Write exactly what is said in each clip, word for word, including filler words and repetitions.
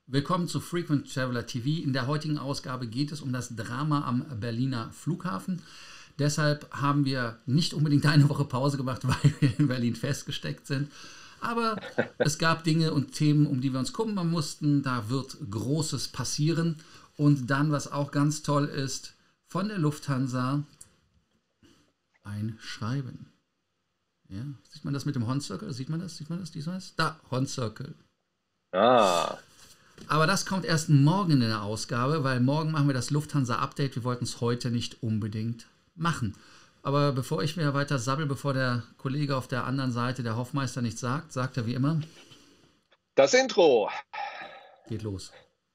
Willkommen zu Frequent Traveler T V. In der heutigen Ausgabe geht es um das Drama am Berliner Flughafen. Deshalb haben wir nicht unbedingt eine Woche Pause gemacht, weil wir in Berlin festgesteckt sind. Aber es gab Dinge und Themen, um die wir uns kümmern mussten. Da wird Großes passieren. Und dann, was auch ganz toll ist, von der Lufthansa ein Schreiben. Ja, sieht man das mit dem Horn Circle? Sieht man das? Sieht man das? Sieht man das? Da, Horn Circle. Ah. Aber das kommt erst morgen in der Ausgabe, weil morgen machen wir das Lufthansa-Update. Wir wollten es heute nicht unbedingt machen. Aber bevor ich mir weiter sabbel, bevor der Kollege auf der anderen Seite, der Hoffmeister, nichts sagt, sagt er wie immer: Das Intro. Geht los.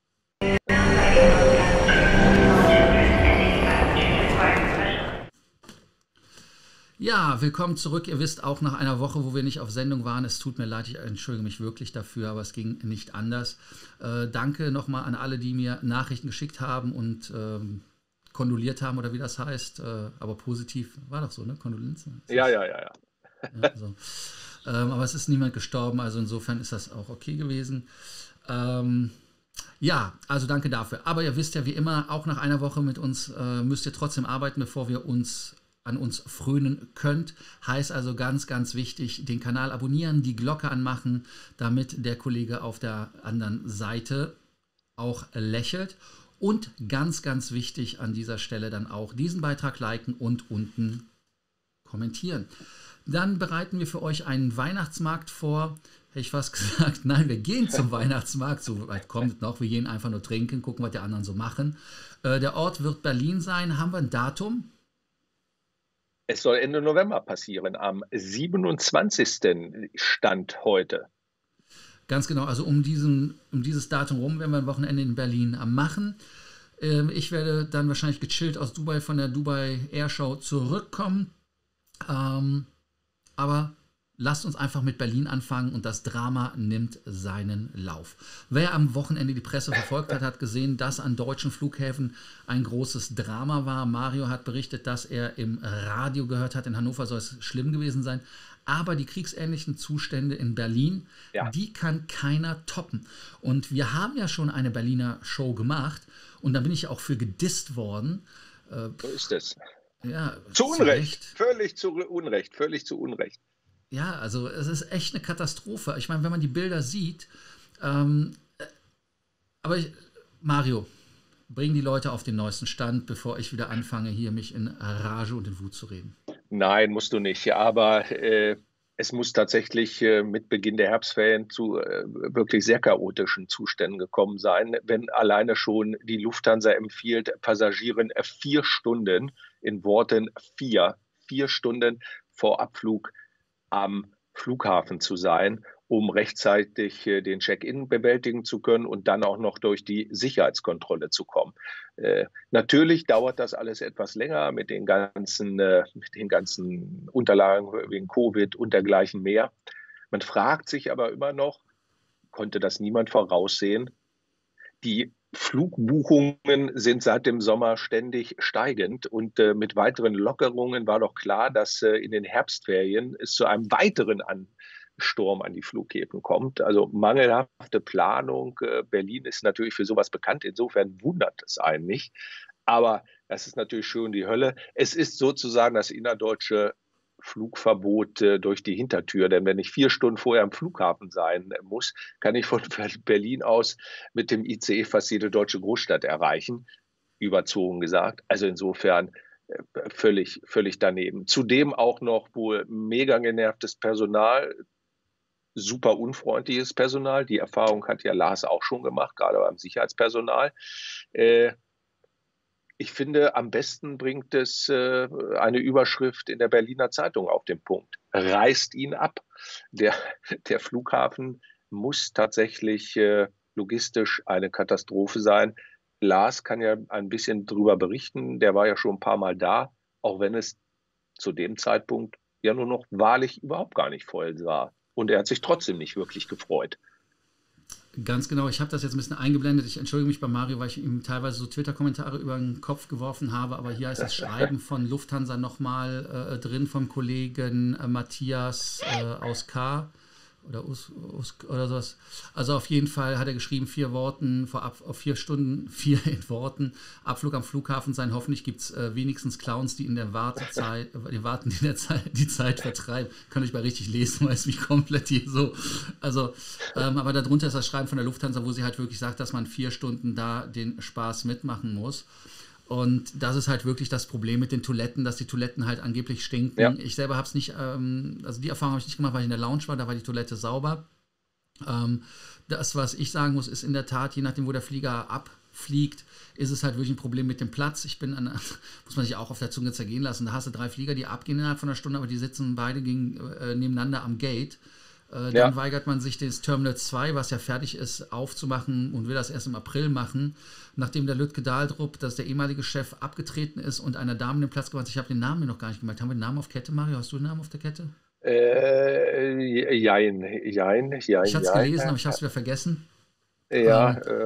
Ja, willkommen zurück. Ihr wisst, auch nach einer Woche, wo wir nicht auf Sendung waren, es tut mir leid, ich entschuldige mich wirklich dafür, aber es ging nicht anders. Äh, danke nochmal an alle, die mir Nachrichten geschickt haben und ähm, kondoliert haben, oder wie das heißt. Äh, aber positiv, war doch so, ne? Kondolenzen? Ja, ja, ja, ja. ja so. ähm, aber es ist niemand gestorben, also insofern ist das auch okay gewesen. Ähm, ja, also danke dafür. Aber ihr wisst ja, wie immer, auch nach einer Woche mit uns äh, müsst ihr trotzdem arbeiten, bevor wir uns an uns frönen könnt. Heißt also ganz, ganz wichtig, den Kanal abonnieren, die Glocke anmachen, damit der Kollege auf der anderen Seite auch lächelt. Und ganz, ganz wichtig an dieser Stelle dann auch diesen Beitrag liken und unten kommentieren. Dann bereiten wir für euch einen Weihnachtsmarkt vor. Hätte ich fast gesagt, nein, wir gehen zum Weihnachtsmarkt. So weit kommt es noch. Wir gehen einfach nur trinken, gucken, was die anderen so machen. Äh, der Ort wird Berlin sein. Haben wir ein Datum? Es soll Ende November passieren, am siebenundzwanzigsten Stand heute. Ganz genau, also um, diesen, um dieses Datum rum werden wir ein Wochenende in Berlin am machen. Ähm, ich werde dann wahrscheinlich gechillt aus Dubai von der Dubai Airshow zurückkommen. Ähm, aber lasst uns einfach mit Berlin anfangen und das Drama nimmt seinen Lauf. Wer am Wochenende die Presse verfolgt hat, hat gesehen, dass an deutschen Flughäfen ein großes Drama war. Mario hat berichtet, dass er im Radio gehört hat, in Hannover soll es schlimm gewesen sein. Aber die kriegsähnlichen Zustände in Berlin, ja, die kann keiner toppen. Und wir haben ja schon eine Berliner Show gemacht und da bin ich auch für gedisst worden. So ist es. Ja, zu Unrecht. Zu völlig zu Unrecht. Völlig zu Unrecht. Ja, also es ist echt eine Katastrophe. Ich meine, wenn man die Bilder sieht, ähm, aber ich, Mario, bring die Leute auf den neuesten Stand, bevor ich wieder anfange, hier mich in Rage und in Wut zu reden. Nein, musst du nicht. Aber äh, es muss tatsächlich äh, mit Beginn der Herbstferien zu äh, wirklich sehr chaotischen Zuständen gekommen sein, wenn alleine schon die Lufthansa empfiehlt, Passagieren vier Stunden, in Worten vier, vier Stunden vor Abflug am Flughafen zu sein, um rechtzeitig äh, den Check-in bewältigen zu können und dann auch noch durch die Sicherheitskontrolle zu kommen. Äh, natürlich dauert das alles etwas länger mit den ganzen, äh, mit den ganzen Unterlagen wegen Covid und dergleichen mehr. Man fragt sich aber immer noch, konnte das niemand voraussehen? Die Flugbuchungen sind seit dem Sommer ständig steigend und äh, mit weiteren Lockerungen war doch klar, dass äh, in den Herbstferien es zu einem weiteren Ansturm an die Flughäfen kommt. Also mangelhafte Planung. Äh, Berlin ist natürlich für sowas bekannt. Insofern wundert es einen nicht. Aber das ist natürlich schon die Hölle. Es ist sozusagen das innerdeutsche Flugverbot äh, durch die Hintertür. Denn wenn ich vier Stunden vorher am Flughafen sein muss, kann ich von Berlin aus mit dem I C E fast jede deutsche Großstadt erreichen. Überzogen gesagt. Also insofern äh, völlig, völlig daneben. Zudem auch noch wohl mega genervtes Personal, super unfreundliches Personal. Die Erfahrung hat ja Lars auch schon gemacht, gerade beim Sicherheitspersonal. Äh, Ich finde, am besten bringt es äh, eine Überschrift in der Berliner Zeitung auf den Punkt. Reißt ihn ab. Der, der Flughafen muss tatsächlich äh, logistisch eine Katastrophe sein. Lars kann ja ein bisschen drüber berichten. Der war ja schon ein paar Mal da, auch wenn es zu dem Zeitpunkt ja nur noch wahrlich überhaupt gar nicht voll war. Und er hat sich trotzdem nicht wirklich gefreut. Ganz genau, ich habe das jetzt ein bisschen eingeblendet. Ich entschuldige mich bei Mario, weil ich ihm teilweise so Twitter-Kommentare über den Kopf geworfen habe, aber hier ist das Schreiben von Lufthansa nochmal äh, drin vom Kollegen äh, Matthias äh, aus K. oder Us, Us oder sowas. Also auf jeden Fall hat er geschrieben, vier Worten, vorab auf vier Stunden, vier in Worten, Abflug am Flughafen sein. Hoffentlich gibt es äh, wenigstens Clowns, die in der Wartezeit, die warten, die der Zeit, die Zeit vertreiben. Könnt euch mal richtig lesen, weil es mich komplett hier so. Also, ähm, aber darunter ist das Schreiben von der Lufthansa, wo sie halt wirklich sagt, dass man vier Stunden da den Spaß mitmachen muss. Und das ist halt wirklich das Problem mit den Toiletten, dass die Toiletten halt angeblich stinken. Ja. Ich selber habe es nicht, ähm, also die Erfahrung habe ich nicht gemacht, weil ich in der Lounge war, da war die Toilette sauber. Ähm, das, was ich sagen muss, ist in der Tat, je nachdem, wo der Flieger abfliegt, ist es halt wirklich ein Problem mit dem Platz. Ich bin, an, muss man sich auch auf der Zunge zergehen lassen, da hast du drei Flieger, die abgehen innerhalb von einer Stunde, aber die sitzen beide gegen, äh, nebeneinander am Gate. Äh, dann ja. weigert man sich, das Terminal zwei, was ja fertig ist, aufzumachen und will das erst im April machen. Nachdem der Lütke Dahldrup, das ist der ehemalige Chef, abgetreten ist und einer Dame den Platz gemacht hat. Ich habe den Namen mir noch gar nicht gemerkt. Haben wir den Namen auf Kette, Mario? Hast du den Namen auf der Kette? Äh, jein, jein, jein. Ich hatte es gelesen, aber ich habe es wieder vergessen. Ja, ähm, äh,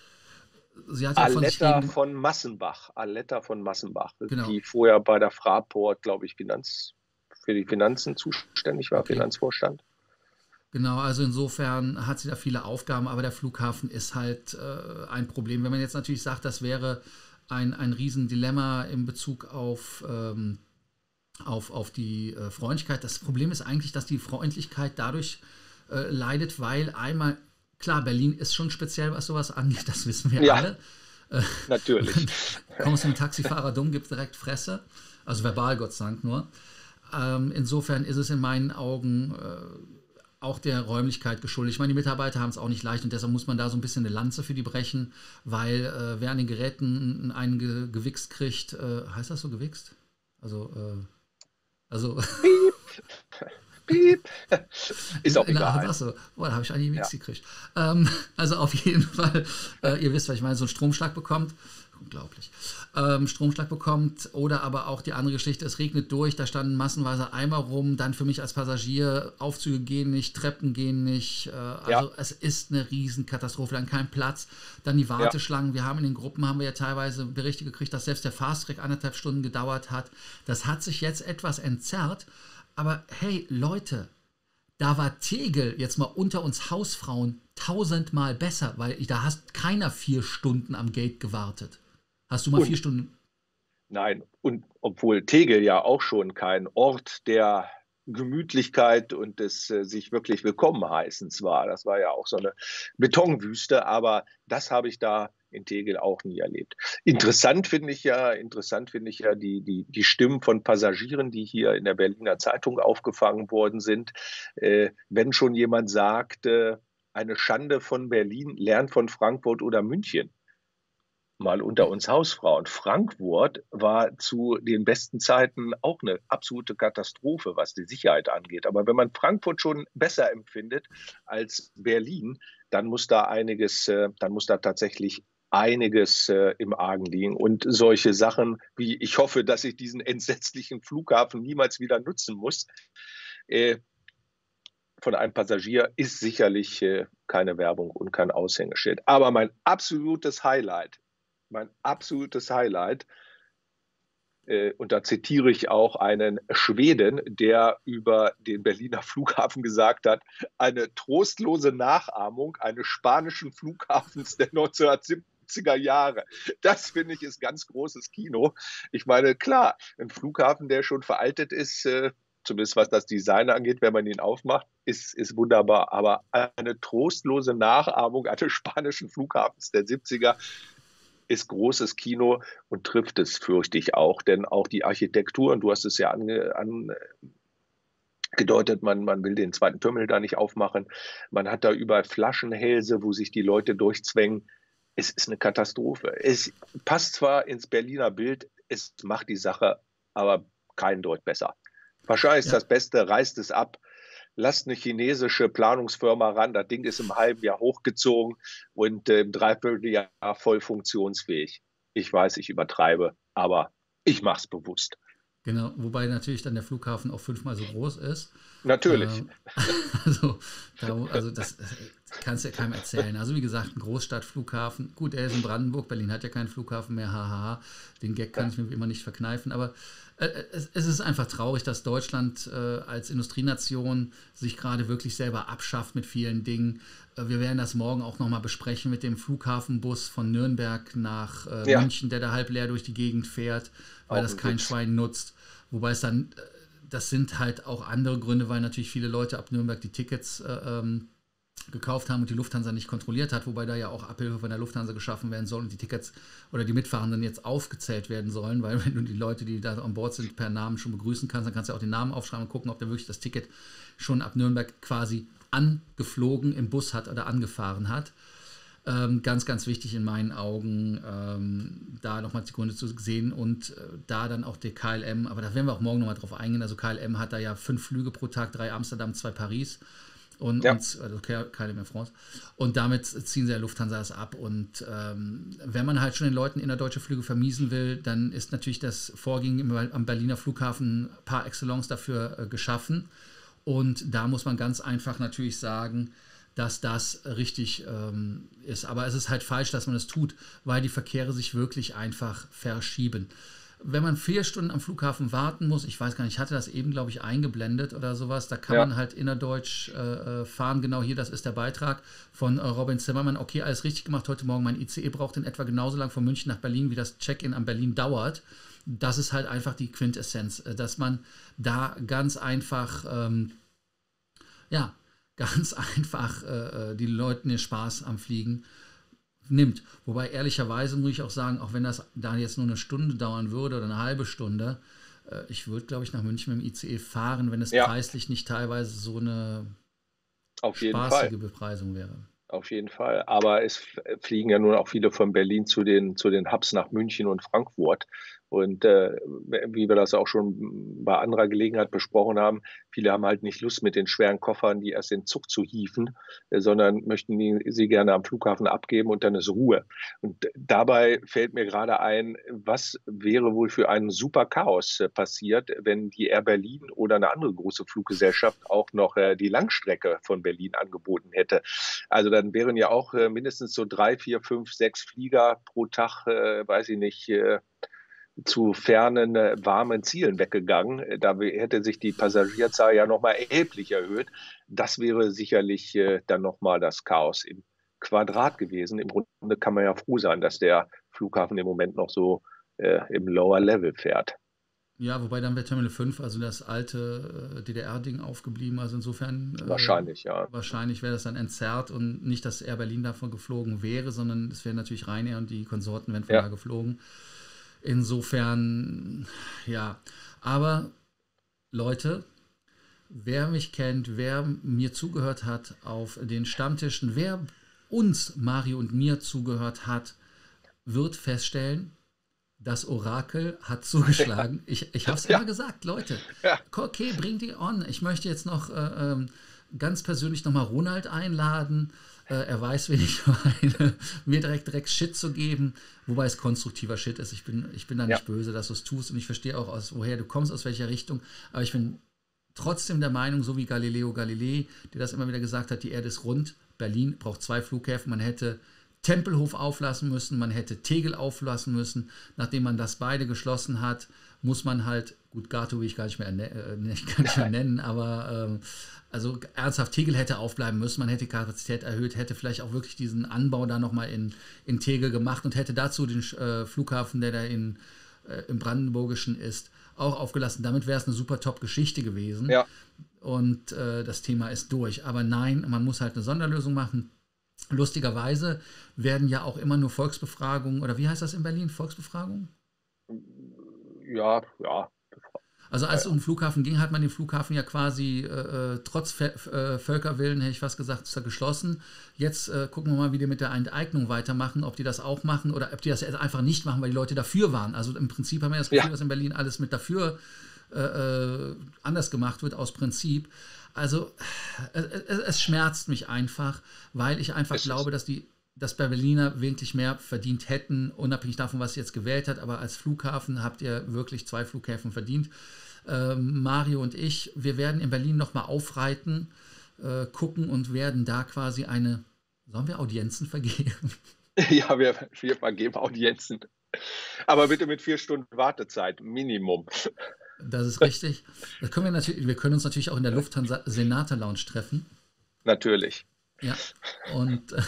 sie hat ja Aletta von, von Massenbach. Aletta von Massenbach, genau. Die vorher bei der Fraport, glaube ich, Finanz, für die Finanzen zuständig war, okay. Finanzvorstand. Genau, also insofern hat sie da viele Aufgaben, aber der Flughafen ist halt äh, ein Problem. Wenn man jetzt natürlich sagt, das wäre ein, ein Riesendilemma in Bezug auf, ähm, auf, auf die äh, Freundlichkeit. Das Problem ist eigentlich, dass die Freundlichkeit dadurch äh, leidet, weil einmal, klar, Berlin ist schon speziell, was sowas angeht, das wissen wir ja, alle. Äh, natürlich. Kommst du mit dem Taxifahrer dumm, gibt direkt Fresse. Also verbal, Gott sei Dank nur. Ähm, insofern ist es in meinen Augen äh, auch der Räumlichkeit geschuldet. Ich meine, die Mitarbeiter haben es auch nicht leicht und deshalb muss man da so ein bisschen eine Lanze für die brechen, weil äh, wer an den Geräten einen ge gewichst kriegt, äh, heißt das so gewichst? Also, äh, also Piep. Piep. Ist auch egal. Na, so. Boah, da habe ich einen gewichst ja. gekriegt. Ähm, also auf jeden Fall, äh, ihr wisst, was ich meine, so einen Stromschlag bekommt. Unglaublich. Ähm, Stromschlag bekommt oder aber auch die andere Geschichte, es regnet durch, da standen massenweise Eimer rum, dann für mich als Passagier, Aufzüge gehen nicht, Treppen gehen nicht, äh, also ja. es ist eine Riesenkatastrophe, dann kein Platz, dann die Warteschlangen, ja. wir haben in den Gruppen, haben wir ja teilweise Berichte gekriegt, dass selbst der Fast-Track anderthalb Stunden gedauert hat, das hat sich jetzt etwas entzerrt, aber hey Leute, da war Tegel, jetzt mal unter uns Hausfrauen, tausendmal besser, weil da hast keiner vier Stunden am Gate gewartet. Hast du mal und, vier Stunden? Nein, und obwohl Tegel ja auch schon kein Ort der Gemütlichkeit und des äh, sich wirklich willkommen heißens war. Das war ja auch so eine Betonwüste, aber das habe ich da in Tegel auch nie erlebt. Interessant finde ich ja, interessant finde ich ja die, die, die Stimmen von Passagieren, die hier in der Berliner Zeitung aufgefangen worden sind. Äh, wenn schon jemand sagt, äh, eine Schande von Berlin, lernt von Frankfurt oder München. Mal unter uns Hausfrauen. Frankfurt war zu den besten Zeiten auch eine absolute Katastrophe, was die Sicherheit angeht. Aber wenn man Frankfurt schon besser empfindet als Berlin, dann muss da einiges, dann muss da tatsächlich einiges im Argen liegen. Und solche Sachen wie, ich hoffe, dass ich diesen entsetzlichen Flughafen niemals wieder nutzen muss, von einem Passagier ist sicherlich keine Werbung und kein Aushängeschild. Aber mein absolutes Highlight, Mein absolutes Highlight, äh, und da zitiere ich auch einen Schweden, der über den Berliner Flughafen gesagt hat, eine trostlose Nachahmung eines spanischen Flughafens der neunzehnhundertsiebziger Jahre. Das finde ich ist ganz großes Kino. Ich meine, klar, ein Flughafen, der schon veraltet ist, äh, zumindest was das Design angeht, wenn man ihn aufmacht, ist, ist wunderbar. Aber eine trostlose Nachahmung eines spanischen Flughafens der siebziger ist großes Kino und trifft es, fürchte ich auch. Denn auch die Architektur, und du hast es ja angedeutet, man, man will den zweiten Terminal da nicht aufmachen. Man hat da überall Flaschenhälse, wo sich die Leute durchzwängen. Es ist eine Katastrophe. Es passt zwar ins Berliner Bild, es macht die Sache aber keinen Deut besser. Wahrscheinlich ist ja das Beste, reißt es ab. Lasst eine chinesische Planungsfirma ran, das Ding ist im halben Jahr hochgezogen und äh, im Dreivierteljahr voll funktionsfähig. Ich weiß, ich übertreibe, aber ich mache es bewusst. Genau, wobei natürlich dann der Flughafen auch fünfmal so groß ist. Natürlich. Ähm, also, da, also das, kannst du ja keinem erzählen. Also wie gesagt, ein Großstadtflughafen. Gut, er ist in Brandenburg, Berlin hat ja keinen Flughafen mehr, hahaha. Den Gag kann ja. ich mir immer nicht verkneifen. Aber äh, es, es ist einfach traurig, dass Deutschland äh, als Industrienation sich gerade wirklich selber abschafft mit vielen Dingen. Äh, wir werden das morgen auch nochmal besprechen mit dem Flughafenbus von Nürnberg nach äh, ja. München, der da halb leer durch die Gegend fährt, weil auch das kein Witz. Schwein nutzt. Wobei es dann, äh, das sind halt auch andere Gründe, weil natürlich viele Leute ab Nürnberg die Tickets äh, ähm, gekauft haben und die Lufthansa nicht kontrolliert hat, wobei da ja auch Abhilfe von der Lufthansa geschaffen werden soll und die Tickets oder die Mitfahrenden jetzt aufgezählt werden sollen, weil wenn du die Leute, die da an Bord sind, per Namen schon begrüßen kannst, dann kannst du auch den Namen aufschreiben und gucken, ob der wirklich das Ticket schon ab Nürnberg quasi angeflogen im Bus hat oder angefahren hat. Ähm, ganz, ganz wichtig in meinen Augen, ähm, da nochmal die Gründe zu sehen und äh, da dann auch der K L M, aber da werden wir auch morgen nochmal drauf eingehen, also K L M hat da ja fünf Flüge pro Tag, drei Amsterdam, zwei Paris. Und, ja. und also keine mehr France. Und damit ziehen sie ja Lufthansa das ab. Und ähm, wenn man halt schon den Leuten innerdeutsche Flüge vermiesen will, dann ist natürlich das Vorgehen im, am Berliner Flughafen par excellence dafür äh, geschaffen. Und da muss man ganz einfach natürlich sagen, dass das richtig ähm, ist. Aber es ist halt falsch, dass man das tut, weil die Verkehre sich wirklich einfach verschieben. Wenn man vier Stunden am Flughafen warten muss, ich weiß gar nicht, ich hatte das eben, glaube ich, eingeblendet oder sowas, da kann ja. man halt innerdeutsch äh, fahren. Genau hier, das ist der Beitrag von äh, Robin Zimmermann. Okay, alles richtig gemacht. Heute Morgen mein I C E braucht in etwa genauso lang von München nach Berlin, wie das Check-in an Berlin dauert. Das ist halt einfach die Quintessenz, dass man da ganz einfach, ähm, ja, ganz einfach äh, die Leuten den Spaß am Fliegen nimmt. Wobei ehrlicherweise muss ich auch sagen, auch wenn das da jetzt nur eine Stunde dauern würde oder eine halbe Stunde, äh, ich würde, glaube ich, nach München mit dem I C E fahren, wenn es ja. preislich nicht teilweise so eine Auf jeden spaßige Fall. Bepreisung wäre. Auf jeden Fall. Aber es fliegen ja nun auch viele von Berlin zu den, zu den Hubs nach München und Frankfurt. Und äh, wie wir das auch schon bei anderer Gelegenheit besprochen haben, viele haben halt nicht Lust, mit den schweren Koffern die erst in den Zug zu hieven, äh, sondern möchten die, sie gerne am Flughafen abgeben und dann ist Ruhe. Und dabei fällt mir gerade ein, was wäre wohl für ein super Chaos äh, passiert, wenn die Air Berlin oder eine andere große Fluggesellschaft auch noch äh, die Langstrecke von Berlin angeboten hätte. Also dann wären ja auch äh, mindestens so drei, vier, fünf, sechs Flieger pro Tag, äh, weiß ich nicht, äh, zu fernen, äh, warmen Zielen weggegangen. Da hätte sich die Passagierzahl ja nochmal erheblich erhöht. Das wäre sicherlich äh, dann nochmal das Chaos im Quadrat gewesen. Im Grunde kann man ja froh sein, dass der Flughafen im Moment noch so äh, im Lower Level fährt. Ja, wobei dann wäre Terminal fünf, also das alte äh, D D R-Ding aufgeblieben. Also insofern äh, wahrscheinlich, ja. Wahrscheinlich wäre das dann entzerrt und nicht, dass Air Berlin davon geflogen wäre, sondern es wäre natürlich Ryanair und die Konsorten wären von ja. da geflogen. Insofern, ja. Aber Leute, wer mich kennt, wer mir zugehört hat auf den Stammtischen, wer uns, Mario und mir zugehört hat, wird feststellen, das Orakel hat zugeschlagen. Ich, ich habe es ja. immer gesagt, Leute. Ja. Okay, bring die on. Ich möchte jetzt noch äh, ähm, ganz persönlich nochmal Ronald einladen. Äh, er weiß, wen ich meine. Mir direkt, direkt Shit zu geben, wobei es konstruktiver Shit ist. Ich bin, ich bin da nicht ja. böse, dass du es tust und ich verstehe auch, aus woher du kommst, aus welcher Richtung. Aber ich bin trotzdem der Meinung, so wie Galileo Galilei, der das immer wieder gesagt hat, die Erde ist rund. Berlin braucht zwei Flughäfen. Man hätte Tempelhof auflassen müssen, man hätte Tegel auflassen müssen. Nachdem man das beide geschlossen hat, muss man halt, gut, Gato will ich gar nicht mehr, äh, nicht, gar nicht mehr nennen, aber ähm, also ernsthaft, Tegel hätte aufbleiben müssen, man hätte die Kapazität erhöht, hätte vielleicht auch wirklich diesen Anbau da nochmal in, in Tegel gemacht und hätte dazu den äh, Flughafen, der da in, äh, im Brandenburgischen ist, auch aufgelassen. Damit wäre es eine super Top-Geschichte gewesen. Ja. Und äh, das Thema ist durch. Aber nein, man muss halt eine Sonderlösung machen. Lustigerweise werden ja auch immer nur Volksbefragungen, oder wie heißt das in Berlin? Volksbefragungen? Ja, ja. Also als es um den Flughafen ging, hat man den Flughafen ja quasi äh, trotz Fe- äh, Völkerwillen, hätte ich fast gesagt, ist er geschlossen. Jetzt äh, gucken wir mal, wie die mit der Enteignung weitermachen, ob die das auch machen oder ob die das einfach nicht machen, weil die Leute dafür waren. Also im Prinzip haben wir das Gefühl, ja. dass in Berlin alles mit dafür äh, anders gemacht wird, aus Prinzip. Also es, es schmerzt mich einfach, weil ich einfach es glaube, dass die dass Berliner wirklich mehr verdient hätten, unabhängig davon, was sie jetzt gewählt hat. Aber als Flughafen habt ihr wirklich zwei Flughäfen verdient. Ähm, Mario und ich, wir werden in Berlin nochmal aufreiten. äh, gucken und werden da quasi eine, sollen wir Audienzen vergeben? Ja, wir, wir vergeben Audienzen. Aber bitte mit vier Stunden Wartezeit, Minimum. Das ist richtig. Das können wir natürlich, wir können uns natürlich auch in der Lufthansa Senator Lounge treffen. Natürlich. Ja, und äh,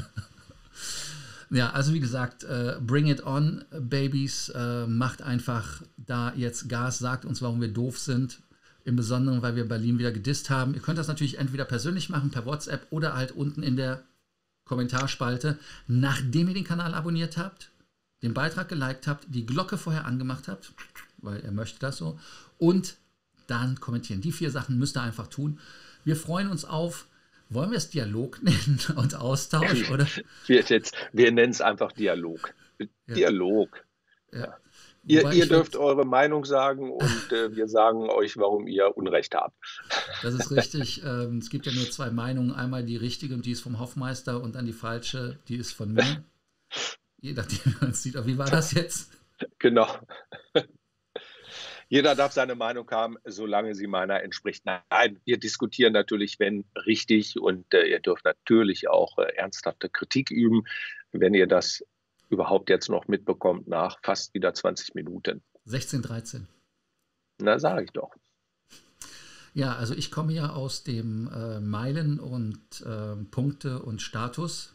ja, also wie gesagt, äh, bring it on, Babies. Äh, macht einfach da jetzt Gas, sagt uns, warum wir doof sind. Im Besonderen, weil wir Berlin wieder gedisst haben. Ihr könnt das natürlich entweder persönlich machen, per WhatsApp oder halt unten in der Kommentarspalte, nachdem ihr den Kanal abonniert habt, den Beitrag geliked habt, die Glocke vorher angemacht habt, weil er möchte das so, und dann kommentieren. Die vier Sachen müsst ihr einfach tun. Wir freuen uns auf, wollen wir es Dialog nennen und Austausch, oder? Wir, jetzt, wir nennen es einfach Dialog. Ja. Dialog. Ja. Ja. Ihr, Wobei ihr ich dürft find, eure Meinung sagen und äh, wir sagen euch, warum ihr Unrecht habt. das ist richtig. Ähm, es gibt ja nur zwei Meinungen. Einmal die richtige und die ist vom Hoffmeister und dann die falsche, die ist von mir. Je nachdem, wie man es sieht. Aber wie war das jetzt? Genau. Jeder darf seine Meinung haben, solange sie meiner entspricht. Nein, wir diskutieren natürlich, wenn richtig, und äh, ihr dürft natürlich auch äh, ernsthafte Kritik üben, wenn ihr das überhaupt jetzt noch mitbekommt nach fast wieder zwanzig Minuten. sechzehn, dreizehn. Na, sage ich doch. Ja, also ich komme ja aus dem äh, Meilen- und äh, Punkte- und Statusrecht.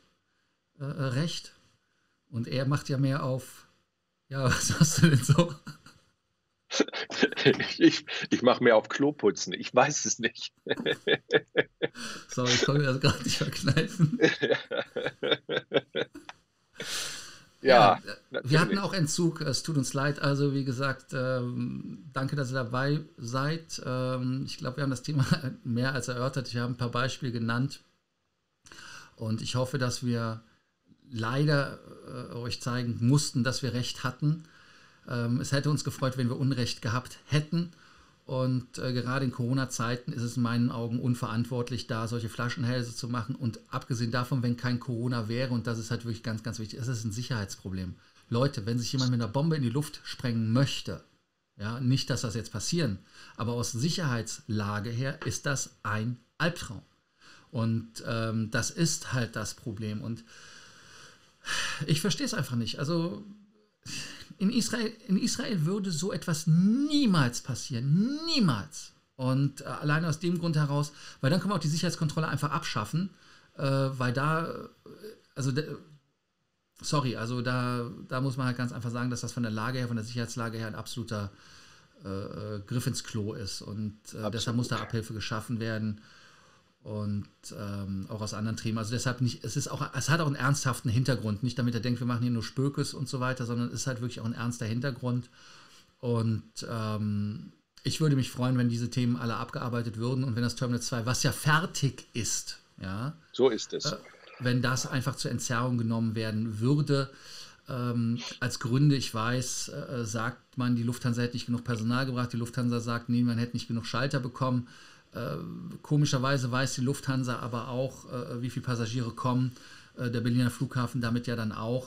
Äh, und er macht ja mehr auf, ja, was hast du denn so? Ich, ich mache mehr auf Kloputzen. Ich weiß es nicht. Sorry, ich konnte das gerade nicht verkneifen. Ja, ja, wir hatten auch Entzug. Es tut uns leid. Also wie gesagt, ähm, danke, dass ihr dabei seid. Ähm, ich glaube, wir haben das Thema mehr als erörtert. Wir haben ein paar Beispiele genannt. Und ich hoffe, dass wir leider äh, euch zeigen mussten, dass wir recht hatten. Ähm, es hätte uns gefreut, wenn wir Unrecht gehabt hätten. Und äh, gerade in Corona-Zeiten ist es in meinen Augen unverantwortlich, da solche Flaschenhälse zu machen. Und abgesehen davon, wenn kein Corona wäre, und das ist halt wirklich ganz, ganz wichtig, es ist ein Sicherheitsproblem. Leute, wenn sich jemand mit einer Bombe in die Luft sprengen möchte, ja, nicht, dass das jetzt passieren, aber aus Sicherheitslage her ist das ein Albtraum. Und ähm, das ist halt das Problem. Und ich verstehe es einfach nicht. Also in Israel, in Israel würde so etwas niemals passieren. Niemals. Und äh, allein aus dem Grund heraus, weil dann können wir auch die Sicherheitskontrolle einfach abschaffen, äh, weil da, äh, also de, sorry, also da, da muss man halt ganz einfach sagen, dass das von der Lage her, von der Sicherheitslage her ein absoluter äh, Griff ins Klo ist. Und äh, deshalb muss da Abhilfe geschaffen werden. Und ähm, auch aus anderen Themen. Also deshalb nicht, es ist auch, es hat auch einen ernsthaften Hintergrund. Nicht damit er denkt, wir machen hier nur Spökes und so weiter, sondern es ist halt wirklich auch ein ernster Hintergrund. Und ähm, ich würde mich freuen, wenn diese Themen alle abgearbeitet würden und wenn das Terminal zwei, was ja fertig ist, ja, so ist es. Äh, wenn das einfach zur Entzerrung genommen werden würde. Ähm, als Gründe, ich weiß, äh, sagt man, die Lufthansa hätte nicht genug Personal gebracht. Die Lufthansa sagt, nee, man hätte nicht genug Schalter bekommen. Äh, komischerweise weiß die Lufthansa aber auch, äh, wie viele Passagiere kommen. Äh, der Berliner Flughafen damit ja dann auch.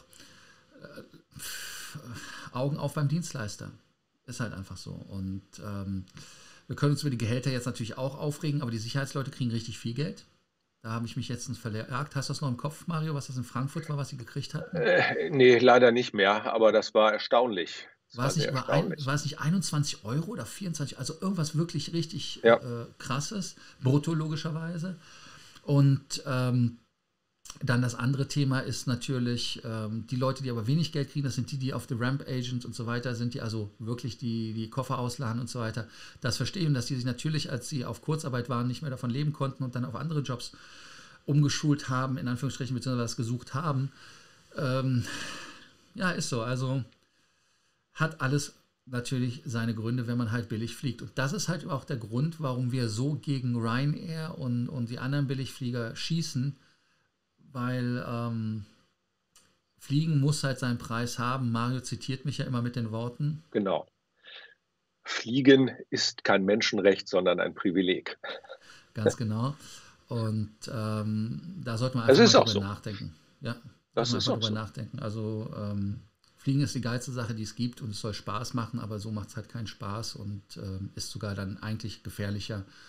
Äh, Augen auf beim Dienstleister. Ist halt einfach so. Und ähm, wir können uns über die Gehälter jetzt natürlich auch aufregen, aber die Sicherheitsleute kriegen richtig viel Geld. Da habe ich mich jetzt verjagt. Hast du das noch im Kopf, Mario, was das in Frankfurt war, was sie gekriegt hatten? Äh, nee, leider nicht mehr, aber das war erstaunlich. Das War es, nicht war ein, war es nicht einundzwanzig Euro oder vierundzwanzig? Also irgendwas wirklich richtig ja. äh, krasses, brutto logischerweise. Und ähm, dann das andere Thema ist natürlich, ähm, die Leute, die aber wenig Geld kriegen, das sind die, die auf The Ramp Agents und so weiter sind, die also wirklich die, die Koffer ausladen und so weiter. Das verstehen, dass die sich natürlich, als sie auf Kurzarbeit waren, nicht mehr davon leben konnten und dann auf andere Jobs umgeschult haben, in Anführungsstrichen, beziehungsweise was gesucht haben. Ähm, ja, ist so. Also hat alles natürlich seine Gründe, wenn man halt billig fliegt. Und das ist halt auch der Grund, warum wir so gegen Ryanair und, und die anderen Billigflieger schießen, weil ähm, Fliegen muss halt seinen Preis haben. Mario zitiert mich ja immer mit den Worten. Genau. Fliegen ist kein Menschenrecht, sondern ein Privileg. Ganz genau. Und ähm, da sollte man das einfach ist mal auch drüber so. nachdenken. Ja, das man ist einfach auch drüber so. nachdenken. Also ähm, Fliegen ist die geilste Sache, die es gibt und es soll Spaß machen, aber so macht es halt keinen Spaß und ähm, ist sogar dann eigentlich gefährlicher.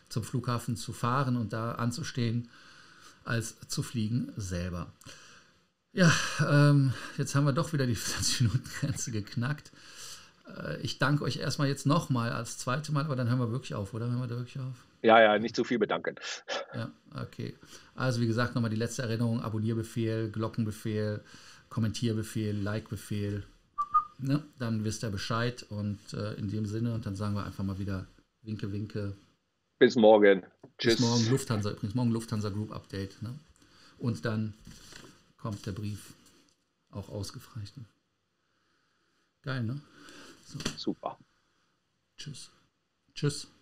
zum Flughafen zu fahren und da anzustehen, als zu fliegen selber. Ja, ähm, jetzt haben wir doch wieder die vierzig-Minuten-Grenze geknackt. Äh, ich danke euch erstmal jetzt nochmal als zweite Mal, aber dann hören wir wirklich auf, oder? Hören wir da wirklich auf? Ja, ja, nicht zu viel bedanken. Ja, okay. Also wie gesagt, nochmal die letzte Erinnerung, Abonnierbefehl, Glockenbefehl, Kommentierbefehl, Likebefehl. Ne? Dann wisst ihr Bescheid und äh, in dem Sinne, und dann sagen wir einfach mal wieder Winke, Winke. Bis morgen. Bis Tschüss. morgen Lufthansa, übrigens morgen Lufthansa Group Update. Ne? Und dann kommt der Brief auch ausgefreicht. Ne? Geil, ne? So. Super. Tschüss. Tschüss.